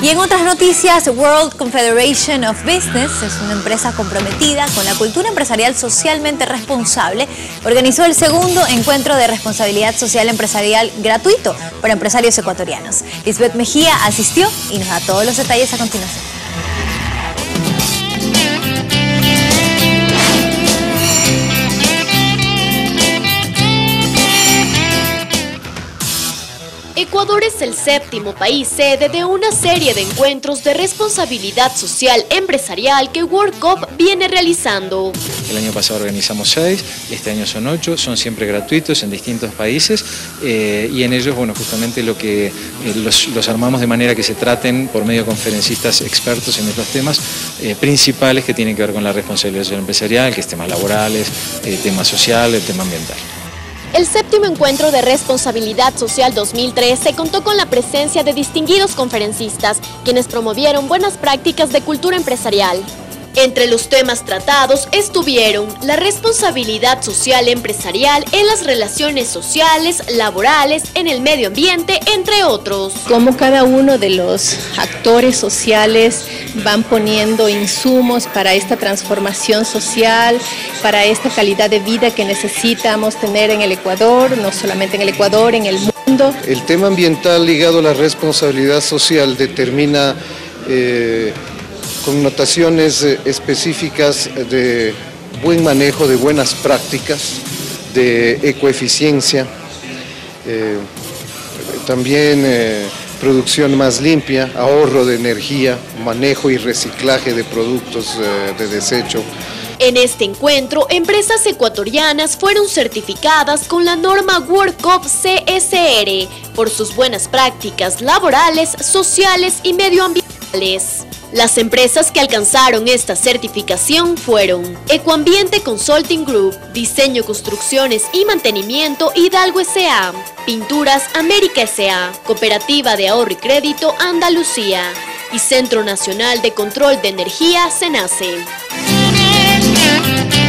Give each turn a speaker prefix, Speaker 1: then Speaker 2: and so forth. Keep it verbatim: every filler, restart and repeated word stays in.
Speaker 1: Y en otras noticias, World Confederation of Business es una empresa comprometida con la cultura empresarial socialmente responsable. Organizó el segundo encuentro de responsabilidad social empresarial gratuito para empresarios ecuatorianos. Lisbeth Mejía asistió y nos da todos los detalles a continuación.
Speaker 2: Ecuador es el séptimo país sede de una serie de encuentros de responsabilidad social empresarial que World Cop viene realizando.
Speaker 3: El año pasado organizamos seis, este año son ocho, son siempre gratuitos en distintos países eh, y en ellos, bueno, justamente lo que eh, los, los armamos de manera que se traten por medio de conferencistas expertos en estos temas eh, principales que tienen que ver con la responsabilidad social empresarial, que es temas laborales, eh, temas sociales, tema ambiental.
Speaker 2: El séptimo encuentro de responsabilidad social dos mil trece contó con la presencia de distinguidos conferencistas, quienes promovieron buenas prácticas de cultura empresarial. Entre los temas tratados estuvieron la responsabilidad social empresarial en las relaciones sociales, laborales, en el medio ambiente, entre otros.
Speaker 4: Cómo cada uno de los actores sociales van poniendo insumos para esta transformación social, para esta calidad de vida que necesitamos tener en el Ecuador, no solamente en el Ecuador, en el mundo.
Speaker 5: El tema ambiental ligado a la responsabilidad social determina eh, connotaciones específicas de buen manejo, de buenas prácticas, de ecoeficiencia, eh, también eh, producción más limpia, ahorro de energía, manejo y reciclaje de productos eh, de desecho.
Speaker 2: En este encuentro, empresas ecuatorianas fueron certificadas con la norma World Cop C S R por sus buenas prácticas laborales, sociales y medioambientales. Las empresas que alcanzaron esta certificación fueron Ecoambiente Consulting Group, Diseño, Construcciones y Mantenimiento Hidalgo S A, Pinturas América S A, Cooperativa de Ahorro y Crédito Andalucía y Centro Nacional de Control de Energía, CENACE.